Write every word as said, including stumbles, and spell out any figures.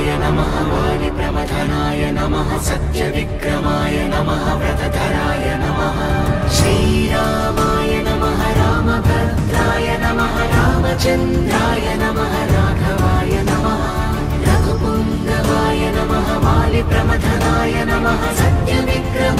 नमः वालिप्रमथनाय नमः सत्यविक्रमाय नमः व्रतधराय नमः श्रीरामाय नमः रामभद्राय नमः रामचन्द्राय नमः राघवाय नमः रघुपुङ्गवाय नमः वालिप्रमथनाय नमः सत्यविक्रम